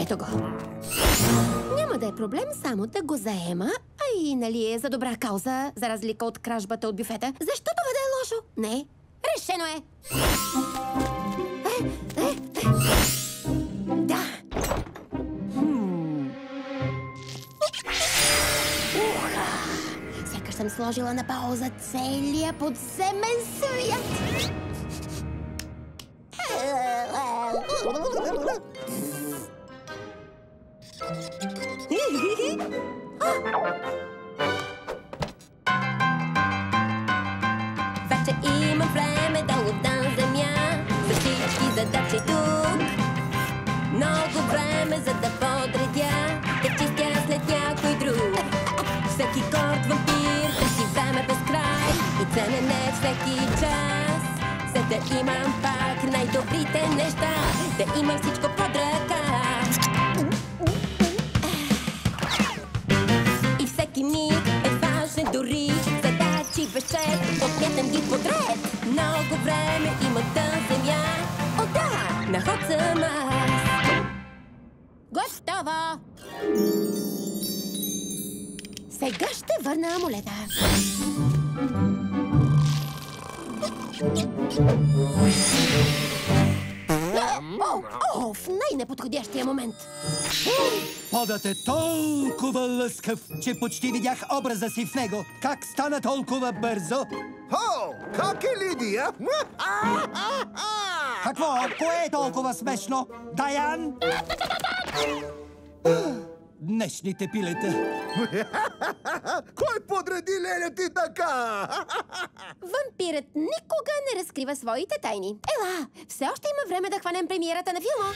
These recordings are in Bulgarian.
Ето го. Няма да е проблем само да го заема, а и нали е за добра кауза, за разлика от кражбата от бюфета. Защо това да е лошо? Не. Решено е. Да. Сякаш съм сложила на пауза целия подземен свят. Вече има време да отдам земя за всички задачи тук. Много време за да подредя, да чистя след някой друг. Всеки корт вампир да си време без край и ценен е всеки час, за да имам пак най-добрите неща, да имам всичко под ръка. И всеки миг е важен дори, задачи без чек, отнетем ги подред. Много време има да земя, о да, на ход съм аз. Готово! Сега ще върна амулета. В най-неподходящия момент. Подът е толкова лъскав, че почти видях образа си в него. Как стана толкова бързо? О, как е, Лидия? Какво? Кое е толкова смешно? Даян? Днешните пилета. Кой подреди леля ти така? Вампирът никога не разкрива своите тайни. Ела, все още има време да хванем премиерата на филма.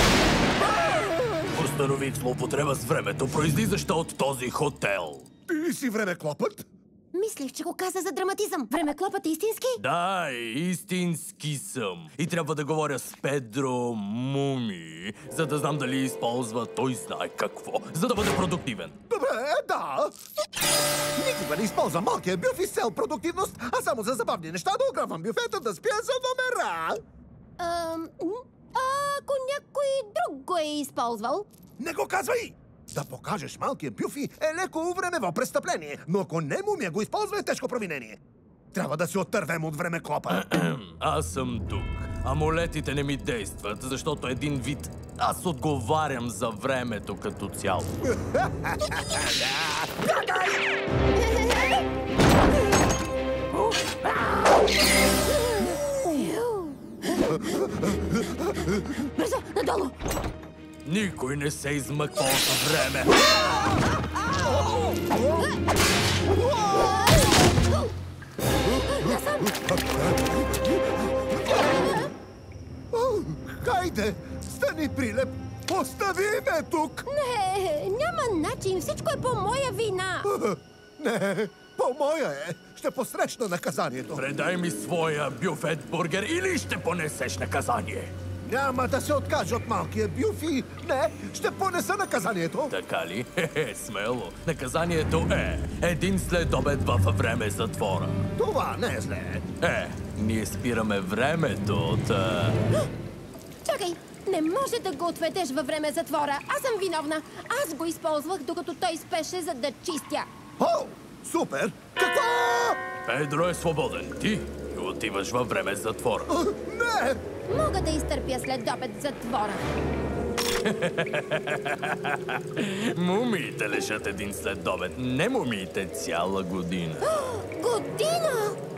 Установих злоупотреба с времето, произлизаща от този хотел. Ти си времеклопът? Мислех, че го каза за драматизъм. Времеклопът е истински? Да, истински съм. И трябва да говоря с Педро Муми, за да знам дали използва той знае какво, за да бъде продуктивен. Добре, да. Никога не използвам малкия бюф с цел продуктивност, а само за забавни неща да ограбвам бюфета, да спя за номера. Ако някой друг го е използвал? Не го казвай! Да покажеш малкия бюфи е леко времево престъпление, но ако не Мумия го използва, е тежко провинение. Трябва да се оттървем от времеклопа. Аз съм тук. Амулетите не ми действат, защото един вид аз отговарям за времето като цяло. Бързо, надолу! Никой не се измъква от време. Хайде, стани, Прилеп! Остави ме тук! Не, няма начин. Всичко е по моя вина. Не, по-моя е. Ще посрещна наказанието. Предай ми своя бюфет бургер или ще понесеш наказание. Няма да се откажа от малкия бюфи. Не, ще понеса наказанието. Така ли? Хе-хе, смело. Наказанието е един следобед във време затвора. Това не е зле. Ние спираме времето, Чакай, не може да го отведеш във време затвора. Аз съм виновна. Аз го използвах, докато той спеше, за да чистя. О, супер! Какво? Педро е свободен. Ти отиваш във време затвора. Не! Мога да изтърпя след обед затвора. Мумиите лежат един следобед, не мумиите цяла година. Година!